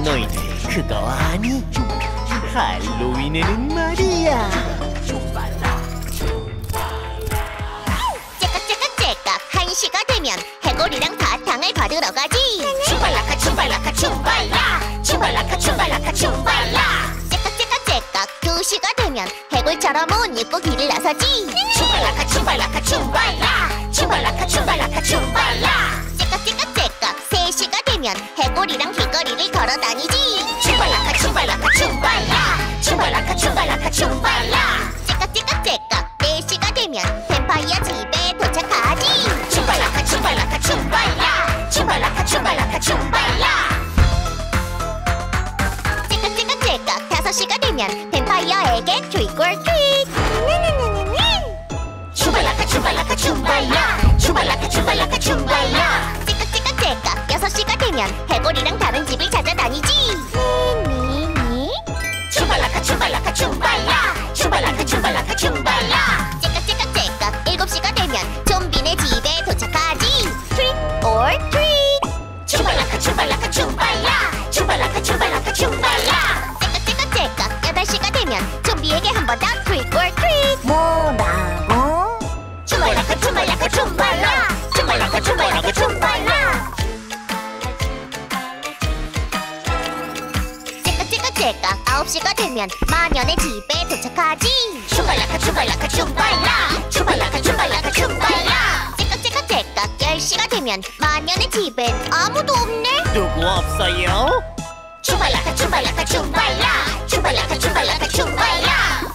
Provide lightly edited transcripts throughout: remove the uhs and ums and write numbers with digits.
너희들 그거 아니? 할로윈에는 말이야. 째깍째깍째깍 1시가 되면 해골이랑 사탕을 받으러 가지. 춤발라카 춤발라카 춤발라, 춤발라카 춤발라카 춤발라. 째깍째깍째깍 2시가 되면 해골처럼 옷 입고 길을 나서지. 춤발라카 춤발라카 춤발라, 춤발라카 춤발라카 춤발라. 째깍째깍째깍 3시가 되면 해골이랑 길거리를 걸어 다니지. 춤발라카 춤발라카 춤발라, 춤발라카 춤발라카 춤발라. 째깍째깍째깍 4시가 되면 뱀파이어 집에 도착하지. 춤발라카 춤발라카 춤발라, 춤발라카 춤발라카 춤발라. 째깍째깍째깍 5시가 되면 뱀파이어에게 트릭 올 트릭. 춤발라카 춤발라카 춤발라, 춤발라카 춤발라카 춤발라. 째깍째깍째깍 6시가 되면 해골이랑 다른 집을 찾아다니지. 춤발라카 춤발라카 춤발라, 춤발라카 춤발라카 춤발라. 째깍째깍째깍 7시가 되면 좀비네 집에 도착하지. 트릭 올 트릭. 춤발라카 춤발라카 춤발라, 춤발라카 춤발라카 춤발라. 째깍째깍째깍 8시가 되면 좀비에게 한 번 더 트릭 올 트릭. 뭐라고? 춤발라카 춤발라카 춤발라, 춤발라카 춤발라카 춤발라. 째깍째깍째깍 9시가 되면 마녀네 집에 도착하지. 춤발라카 춤발라카 춤발라, 춤발라카 춤발라카 춤발라. 째깍째깍째깍 10시가 되면 마녀네 집엔 아무도 없네. 누구 없어요? 춤발라카 춤발라카 춤발라, 춤발라카 춤발라카 춤발라.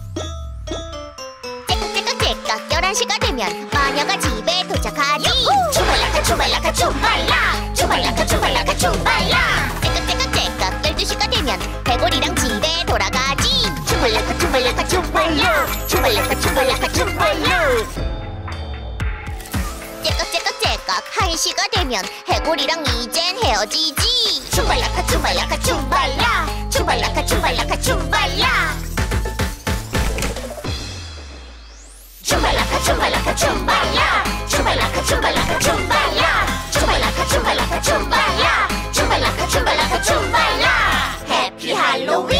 째깍째깍째깍 11시가 되면 마녀가 집에 도착하지. 춤발라카 춤발라카 춤발라, 춤발라카 춤발라카 춤발라. 째깍째깍째깍 12시가 되면 해골이랑 집에 돌아가지. 춤발라카 춤발라카 춤발라, 춤발라카 춤발라카 춤발라. 째깍째깍째깍 1시가 되면 해골이랑 이젠 헤어지지. 춤발라카 춤발라카 춤발라, 춤발라카 춤발라카 춤발라. 춤발라카 춤발라카 춤발라, 춤발라카 춤발라카 춤발라. 춤발라카 춤발라카 춤발라, 춤발라카 춤발라카 춤발라. 해피 할로윈.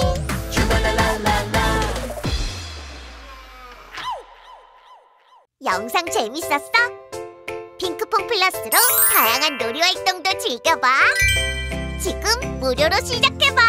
영상 재밌었어? 핑크퐁 플러스로 다양한 놀이활동도 즐겨봐. 지금 무료로 시작해봐.